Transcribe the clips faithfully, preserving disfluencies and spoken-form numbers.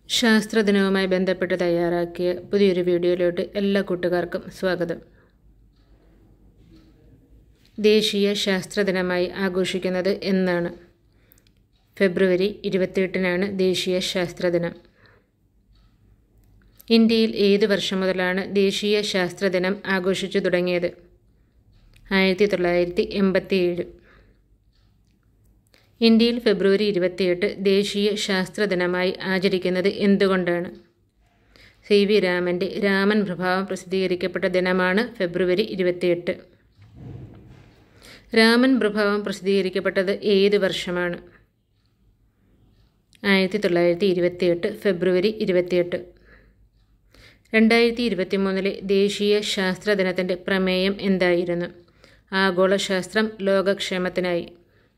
ശാസ്ത്രദിനവുമായി ബന്ധപ്പെട്ട് തയ്യാറാക്കിയ പുതിയൊരു വീഡിയോയിലോട്ട് എല്ലാ കൂട്ടുകാർക്കും സ്വാഗതം. ദേശീയ ശാസ്ത്രദിനമായി ആഘോഷിക്കുന്നത് എന്നാണ്? ഫെബ്രുവരി ഇരുപത്തിയെട്ടിനാണ് ദേശീയ ശാസ്ത്രദിനം. ഇന്ത്യയിൽ ഏത് വർഷം മുതലാണ് ദേശീയ ശാസ്ത്രദിനം ആഘോഷിച്ചു തുടങ്ങിയത്? ആയിരത്തി തൊള്ളായിരത്തി എൺപത്തിയേഴ്. ഇന്ത്യയിൽ ഫെബ്രുവരി ഇരുപത്തിയെട്ട് ദേശീയ ശാസ്ത്രദിനമായി ആചരിക്കുന്നത് എന്തുകൊണ്ടാണ്? സി വി രാമൻ്റെ രാമൻ പ്രഭാവം പ്രസിദ്ധീകരിക്കപ്പെട്ട ദിനമാണ് ഫെബ്രുവരി ഇരുപത്തിയെട്ട്. രാമൻ പ്രഭാവം പ്രസിദ്ധീകരിക്കപ്പെട്ടത് ഏത് വർഷമാണ്? ആയിരത്തി തൊള്ളായിരത്തി ഇരുപത്തിയെട്ട് ഫെബ്രുവരി ഇരുപത്തിയെട്ട്. രണ്ടായിരത്തി ഇരുപത്തി മൂന്നിലെ ദേശീയ ശാസ്ത്രദിനത്തിൻ്റെ പ്രമേയം എന്തായിരുന്നു? ആഗോള ശാസ്ത്രം ലോകക്ഷേമത്തിനായി.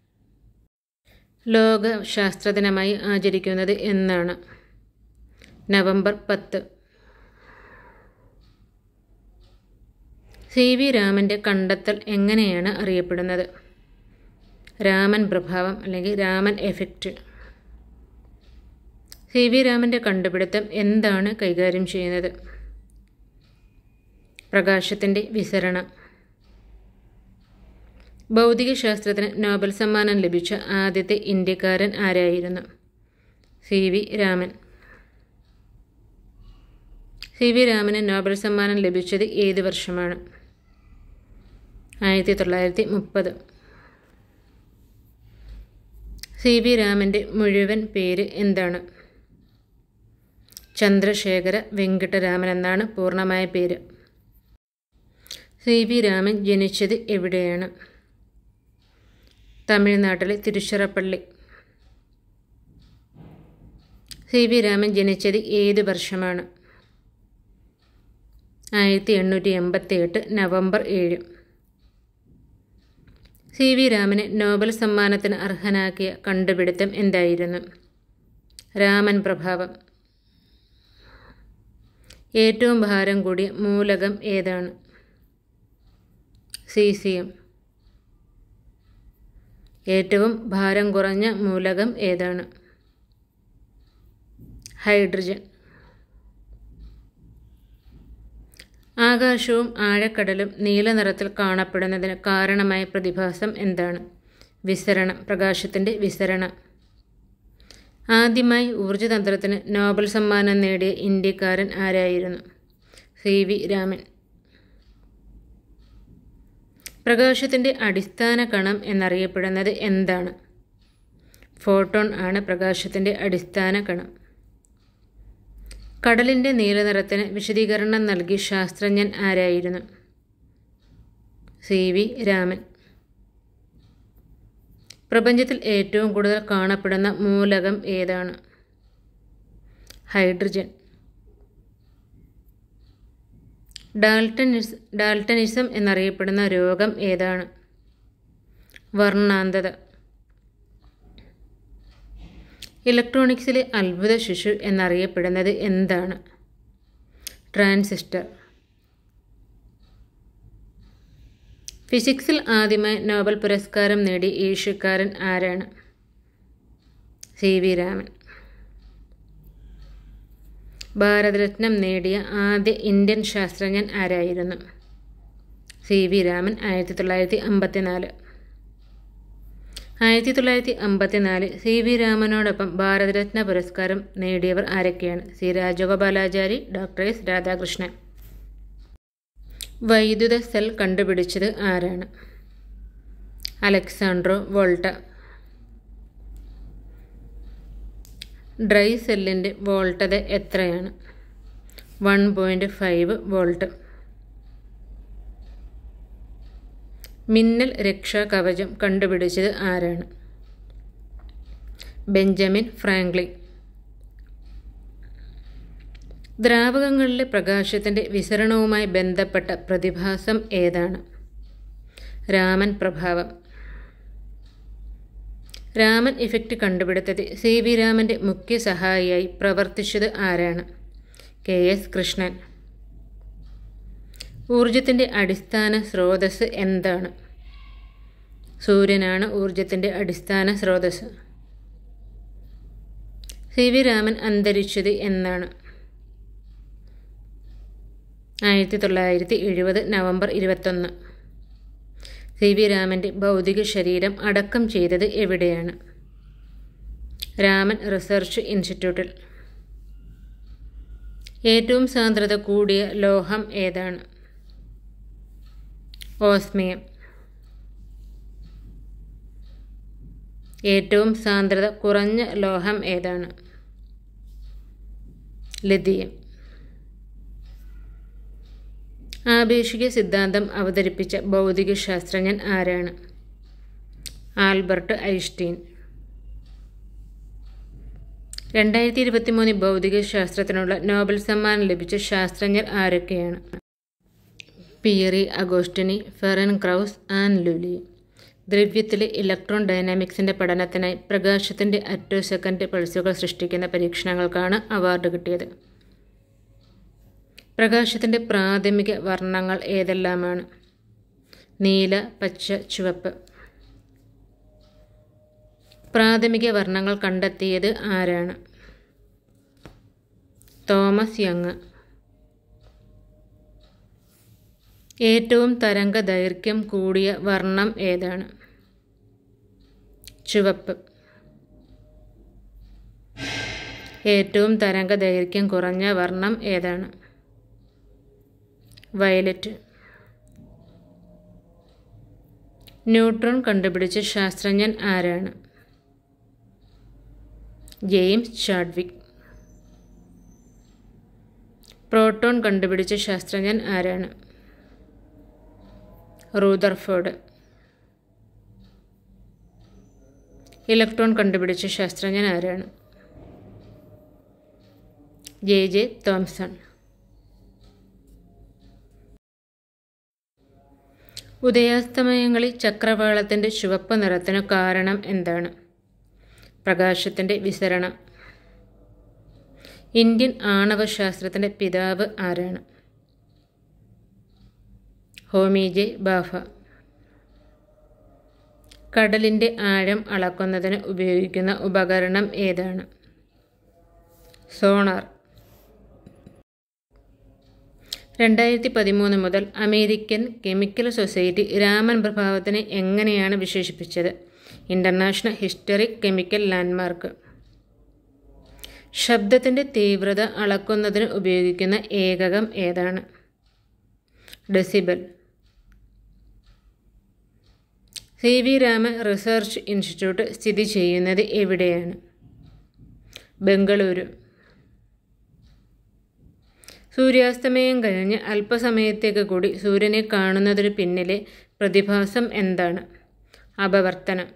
ലോക ശാസ്ത്രദിനമായി ആചരിക്കുന്നത് എന്നാണ്? നവംബർ പത്ത്. സി വി രാമൻ്റെ കണ്ടെത്തൽ എങ്ങനെയാണ് അറിയപ്പെടുന്നത്? രാമൻ പ്രഭാവം അല്ലെങ്കിൽ രാമൻ എഫക്റ്റ്. സി വി രാമൻ്റെ കണ്ടുപിടുത്തം എന്താണ് കൈകാര്യം ചെയ്യുന്നത്? പ്രകാശത്തിൻ്റെ വിസരണം. ഭൗതികശാസ്ത്രത്തിന് നോബൽ സമ്മാനം ലഭിച്ച ആദ്യത്തെ ഇന്ത്യക്കാരൻ ആരായിരുന്നു? C V Raman. C V രാമന് നോബൽ സമ്മാനം ലഭിച്ചത് ഏത് വർഷമാണ്? ആയിരത്തി തൊള്ളായിരത്തി മുപ്പത്. സി വി രാമൻ്റെ മുഴുവൻ പേര് എന്താണ്? ചന്ദ്രശേഖര വെങ്കിട്ടരാമൻ എന്നാണ് പൂർണ്ണമായ പേര്. സി വി രാമൻ ജനിച്ചത് എവിടെയാണ്? തമിഴ്നാട്ടിലെ തിരുച്ചിറപ്പള്ളി. സി വി രാമൻ ജനിച്ചത് ഏത് വർഷമാണ്? ആയിരത്തി എണ്ണൂറ്റി എൺപത്തി എട്ട് നവംബർ ഏഴ്. സി വി രാമനെ നോബൽ സമ്മാനത്തിന് അർഹനാക്കിയ കണ്ടുപിടുത്തം എന്തായിരുന്നു? രാമൻ പ്രഭാവം. ഏറ്റവും ഭാരം കൂടിയ മൂലകം ഏതാണ്? സീസിയം. ഏറ്റവും ഭാരം കുറഞ്ഞ മൂലകം ഏതാണ്? ഹൈഡ്രജൻ. ആകാശവും ആഴക്കടലും നീല നിറത്തിൽ കാണപ്പെടുന്നതിന് കാരണമായ പ്രതിഭാസം എന്താണ്? വിസരണം. പ്രകാശത്തിൻ്റെ വിസരണം. ആദ്യമായി ഊർജ്ജതന്ത്രത്തിന് നോബൽ സമ്മാനം നേടിയ ഇന്ത്യക്കാരൻ ആരായിരുന്നു? C V Raman. പ്രകാശത്തിൻ്റെ അടിസ്ഥാന കണം എന്നറിയപ്പെടുന്നത് എന്താണ്? ഫോട്ടോൺ ആണ് പ്രകാശത്തിൻ്റെ അടിസ്ഥാന കണം. കടലിൻ്റെ നീലനിറത്തിന് വിശദീകരണം നൽകിയ ശാസ്ത്രജ്ഞൻ ആരായിരുന്നു? C V Raman. പ്രപഞ്ചത്തിൽ ഏറ്റവും കൂടുതൽ കാണപ്പെടുന്ന മൂലകം ഏതാണ്? ഹൈഡ്രജൻ. ഡാൽട്ടനിസ് ഡാൽട്ടനിസം എന്നറിയപ്പെടുന്ന രോഗം ഏതാണ്? വർണ്ണാന്ധത. ഇലക്ട്രോണിക്സിലെ അത്ഭുത ശിശു എന്നറിയപ്പെടുന്നത് എന്താണ്? ട്രാൻസിസ്റ്റർ. ഫിസിക്സിൽ ആദ്യമായി നോബൽ പുരസ്കാരം നേടിയ ഏഷ്യക്കാരൻ ആരാണ്? C V Raman. ഭാരതരത്നം നേടിയ ആദ്യ ഇന്ത്യൻ ശാസ്ത്രജ്ഞൻ ആരായിരുന്നു? C V Raman. ആയിരത്തി തൊള്ളായിരത്തി അമ്പത്തിനാല്. ആയിരത്തി തൊള്ളായിരത്തി അമ്പത്തിനാല് സി വി രാമനോടൊപ്പം ഭാരതരത്ന പുരസ്കാരം നേടിയവർ ആരൊക്കെയാണ്? C Rajagopalachari, doctor S Radhakrishnan. വൈദ്യുത സെൽ കണ്ടുപിടിച്ചത് ആരാണ്? അലക്സാൻഡ്രോ വോൾട്ട. ഡ്രൈ സെല്ലിൻ്റെ വോൾട്ടത എത്രയാണ്? One point five volt. മിന്നൽ രക്ഷാ കവചം കണ്ടുപിടിച്ചത് ആരാണ്? Benjamin Franklin. ദ്രാവകങ്ങളിലെ പ്രകാശത്തിൻ്റെ വിസരണവുമായി ബന്ധപ്പെട്ട പ്രതിഭാസം ഏതാണ്? രാമൻ പ്രഭാവം. രാമൻ ഇഫക്റ്റ് കണ്ടുപിടുത്തത്തിൽ സി വി രാമൻ്റെ മുഖ്യ സഹായിയായി പ്രവർത്തിച്ചത് ആരാണ്? K S Krishnan. ഊർജത്തിൻ്റെ അടിസ്ഥാന സ്രോതസ് എന്താണ്? സൂര്യനാണ് ഊർജത്തിൻ്റെ അടിസ്ഥാന സ്രോതസ്. സി വി രാമൻ അന്തരിച്ചത് എന്നാണ്? ആയിരത്തി തൊള്ളായിരത്തി എഴുപത് നവംബർ ഇരുപത്തൊന്ന്. സി വി രാമൻ്റെ ഭൗതിക ശരീരം അടക്കം ചെയ്തത് എവിടെയാണ്? രാമൻ റിസർച്ച് ഇൻസ്റ്റിറ്റ്യൂട്ടിൽ. ഏറ്റവും സാന്ദ്രത കൂടിയ ലോഹം ഏതാണ്? ഓസ്മിയം. ഏറ്റവും സാന്ദ്രത കുറഞ്ഞ ലോഹം ഏതാണ്? ലിഥിയം. ആപേക്ഷിക സിദ്ധാന്തം അവതരിപ്പിച്ച ഭൗതിക ശാസ്ത്രജ്ഞൻ ആരാണ്? Albert Einstein. രണ്ടായിരത്തി ഇരുപത്തി മൂന്ന് ഭൗതിക ശാസ്ത്രത്തിനുള്ള നോബൽ സമ്മാനം ലഭിച്ച ശാസ്ത്രജ്ഞർ ആരൊക്കെയാണ്? Pierre Agostini, Ferenc Krausz, Anne L'Huillier. ദ്രവ്യത്തിലെ ഇലക്ട്രോൺ ഡൈനാമിക്സിൻ്റെ പഠനത്തിനായി പ്രകാശത്തിൻ്റെ അറ്റോ സെക്കൻഡ് പൾസുകൾ സൃഷ്ടിക്കുന്ന പരീക്ഷണങ്ങൾക്കാണ് അവാർഡ് കിട്ടിയത്. പ്രകാശത്തിൻ്റെ പ്രാഥമിക വർണ്ണങ്ങൾ ഏതെല്ലാമാണ്? നീല, പച്ച, ചുവപ്പ്. പ്രാഥമിക വർണ്ണങ്ങൾ കണ്ടെത്തിയത് ആരാണ്? Thomas Young. ഏറ്റവും തരംഗ ദൈർഘ്യം കൂടിയ വർണ്ണം ഏതാണ്? ചുവപ്പ്. ഏറ്റവും തരംഗ ദൈർഘ്യം കുറഞ്ഞ വർണ്ണം ഏതാണ്? വയലറ്റ്. ന്യൂട്രോൺ കണ്ടുപിടിച്ച ശാസ്ത്രജ്ഞൻ ആരാണ്? James Chadwick. പ്രോട്ടോൺ കണ്ടുപിടിച്ച ശാസ്ത്രജ്ഞൻ ആരാണ്? റൂദർഫോർഡ്. ഇലക്ട്രോൺ കണ്ടുപിടിച്ച ശാസ്ത്രജ്ഞൻ ആരാണ്? J J Thomson. ഉദയാസ്തമയങ്ങളിൽ ചക്രവാളത്തിൻ്റെ ചുവപ്പ് നിറത്തിനു കാരണം എന്താണ്? പ്രകാശത്തിൻ്റെ വിസരണം. ഇന്ത്യൻ ആണവശാസ്ത്രത്തിൻ്റെ പിതാവ് ആരാണ്? ഹോമി ജെ ബാഫ. കടലിൻ്റെ ആഴം അളക്കുന്നതിന് ഉപയോഗിക്കുന്ന ഉപകരണം ഏതാണ്? സോണാർ. രണ്ടായിരത്തി പതിമൂന്ന് മുതൽ അമേരിക്കൻ കെമിക്കൽ സൊസൈറ്റി രാമൻ പ്രഭാവത്തിനെ എങ്ങനെയാണ് വിശേഷിപ്പിച്ചത്? International historic chemical landmark. ശബ്ദത്തിൻ്റെ തീവ്രത അളക്കുന്നതിന് ഉപയോഗിക്കുന്ന ഏകകം ഏതാണ്? Decibel. C V Raman research institute സ്ഥിതി ചെയ്യുന്നത് എവിടെയാണ്? ബംഗളൂരു. സൂര്യാസ്തമയം കഴിഞ്ഞ് അല്പസമയത്തേക്ക് കൂടി സൂര്യനെ കാണുന്നതിന് പിന്നിലെ പ്രതിഭാസം എന്താണ്? അപവർത്തനം.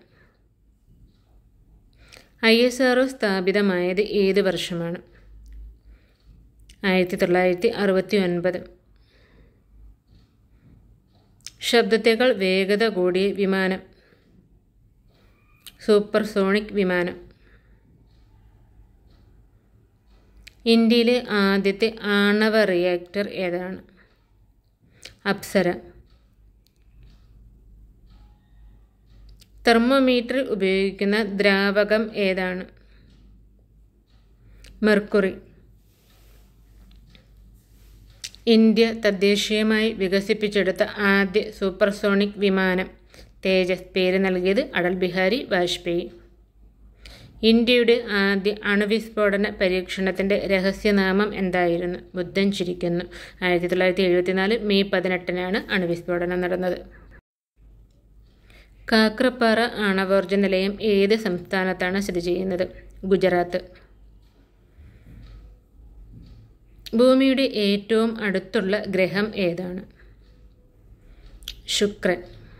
ഐ എസ് ആർ ഒ സ്ഥാപിതമായത് ഏത് വർഷമാണ്? ആയിരത്തി തൊള്ളായിരത്തി അറുപത്തി ഒൻപത്. ശബ്ദത്തേക്കാൾ വേഗത കൂടിയ വിമാനം? സൂപ്പർസോണിക് വിമാനം. ഇന്ത്യയിലെ ആദ്യത്തെ ആണവ റിയാക്ടർ ഏതാണ്? അപ്സര. തെർമോമീറ്റർ ഉപയോഗിക്കുന്ന ദ്രാവകം ഏതാണ്? മെർക്കുറി. ഇന്ത്യ തദ്ദേശീയമായി വികസിപ്പിച്ചെടുത്ത ആദ്യ സൂപ്പർസോണിക് വിമാനം തേജസ്. പേര് നൽകിയത് അടൽ ബിഹാരി വാജ്പേയി. ഇന്ത്യയുടെ ആദ്യ അണുവിസ്ഫോടന പരീക്ഷണത്തിൻ്റെ രഹസ്യനാമം എന്തായിരുന്നു? ബുദ്ധൻ ചിരിക്കുന്നു. ആയിരത്തി തൊള്ളായിരത്തി എഴുപത്തിനാല് മെയ് പതിനെട്ടിനാണ് അണുവിസ്ഫോടനം നടന്നത്. കാക്രപ്പാറ ആണവോർജ്ജ നിലയം ഏത് സംസ്ഥാനത്താണ് സ്ഥിതി ചെയ്യുന്നത്? ഗുജറാത്ത്. ഭൂമിയുടെ ഏറ്റവും അടുത്തുള്ള ഗ്രഹം ഏതാണ്? ശുക്രൻ.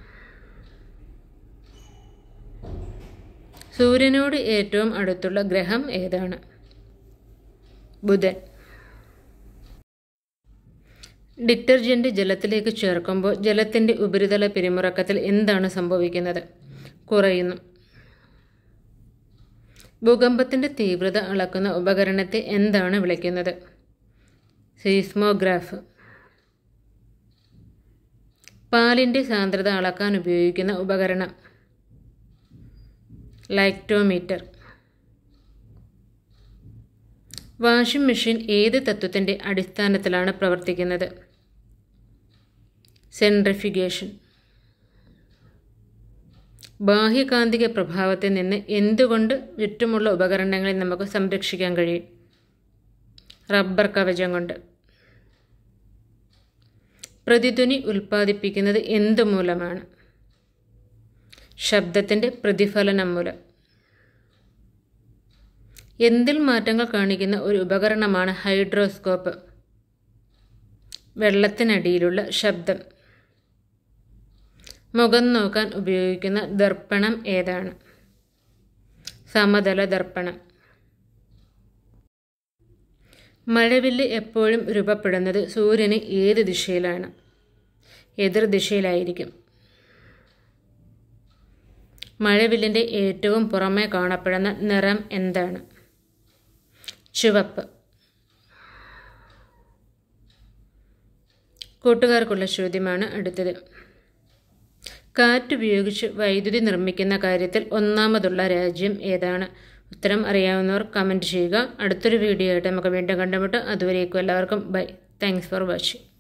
സൂര്യനോട് ഏറ്റവും അടുത്തുള്ള ഗ്രഹം ഏതാണ്? ബുധൻ. ഡിറ്റർജൻറ്റ് ജലത്തിലേക്ക് ചേർക്കുമ്പോൾ ജലത്തിൻ്റെ ഉപരിതല പിരിമുറക്കത്തിൽ എന്താണ് സംഭവിക്കുന്നത്? കുറയുന്നു. ഭൂകമ്പത്തിൻ്റെ തീവ്രത അളക്കുന്ന ഉപകരണത്തെ എന്താണ് വിളിക്കുന്നത്? സീസ്മോഗ്രാഫ്. പാലിൻ്റെ സാന്ദ്രത അളക്കാൻ ഉപയോഗിക്കുന്ന ഉപകരണം? ലൈക്ടോമീറ്റർ. വാഷിംഗ് മെഷീൻ ഏത് തത്വത്തിൻ്റെ അടിസ്ഥാനത്തിലാണ് പ്രവർത്തിക്കുന്നത്? സെൻട്രിഫ്യൂഗേഷൻ. ബാഹ്യകാന്തിക പ്രഭാവത്തിൽ നിന്ന് എന്തുകൊണ്ട് ചുറ്റുമുള്ള ഉപകരണങ്ങളെ നമുക്ക് സംരക്ഷിക്കാൻ കഴിയും? റബ്ബർ കവചം കൊണ്ട്. പ്രതിധ്വനി ഉൽപ്പാദിപ്പിക്കുന്നത് എന്തു മൂലമാണ്? ശബ്ദത്തിൻ്റെ പ്രതിഫലനം മൂലം. എന്തിൽ മാറ്റങ്ങൾ കാണിക്കുന്ന ഒരു ഉപകരണമാണ് ഹൈഡ്രോസ്കോപ്പ്? വെള്ളത്തിനടിയിലുള്ള ശബ്ദം. മുഖം നോക്കാൻ ഉപയോഗിക്കുന്ന ദർപ്പണം ഏതാണ്? സമതല ദർപ്പണം. മഴവില്ല് എപ്പോഴും രൂപപ്പെടുന്നത് സൂര്യന് ഏത് ദിശയിലാണ്? എതിർ ദിശയിലായിരിക്കും. മഴവില്ലിൻ്റെ ഏറ്റവും പുറമേ കാണപ്പെടുന്ന നിറം എന്താണ്? ചുവപ്പ്. കൂട്ടുകാർക്കുള്ള ചോദ്യമാണ് അടുത്തത്. കാറ്റുപയോഗിച്ച് വൈദ്യുതി നിർമ്മിക്കുന്ന കാര്യത്തിൽ ഒന്നാമതുള്ള രാജ്യം ഏതാണ്? ഉത്തരം അറിയാവുന്നവർ കമൻറ്റ് ചെയ്യുക. അടുത്തൊരു വീഡിയോ ആയിട്ട് നമുക്ക് വീണ്ടും കണ്ടുമുട്ടാം. അതുവരേക്കും എല്ലാവർക്കും ബൈ. Thanks for watching.